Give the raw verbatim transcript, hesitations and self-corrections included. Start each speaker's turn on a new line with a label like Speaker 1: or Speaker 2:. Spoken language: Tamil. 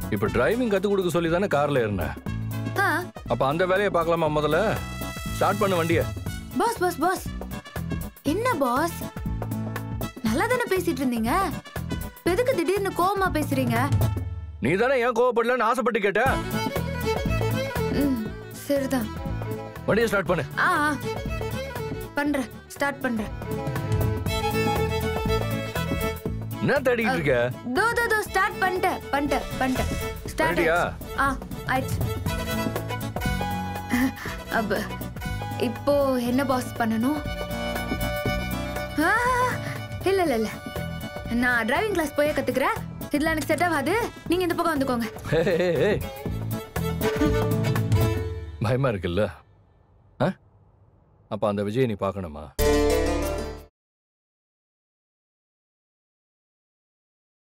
Speaker 1: இப்ப டிரைவிங் கத்து கொடுக்க சொல்லி தானே கார்ல ஏறினேன். அப்ப அந்த வேலையை பார்க்கலாமா? முதல்ல ஸ்டார்ட் பண்ண வண்டிய.
Speaker 2: பாஸ் பாஸ் பாஸ் என்ன பாஸ், நல்லா தானே பேசிட்டு இருந்தீங்க, எதுக்கு திடீர்னு கோவமா பேசுறீங்க?
Speaker 1: நீ தானே ஏன் கோவப்படலன்னு ஆசைப்பட்டு கேட்ட.
Speaker 2: சரிதான்,
Speaker 1: வண்டியை ஸ்டார்ட் பண்ணு.
Speaker 2: ஆ பண்றேன், ஸ்டார்ட் பண்றேன்.
Speaker 1: என்ன தேடிட்டு இருக்க?
Speaker 2: தோ தோ தோ ஸ்டார்ட் பண்ணிட்டேன் பண்ணிட்டேன் பண்ணிட்டேன் ஸ்டார்ட். ஆ ஆயிடுச்சு. அப்ப இப்போ என்ன பாஸ் பண்ணணும்? இல்ல இல்ல இல்ல, நான் டிரைவிங் கிளாஸ் போய் கத்துக்கிறேன். இதுல எனக்கு செட் ஆகாது, நீங்க இந்த பக்கம் வந்துக்கோங்க.
Speaker 1: பயமா இருக்குல்ல? அப்ப அந்த விஜய் நீ பார்க்கணுமா?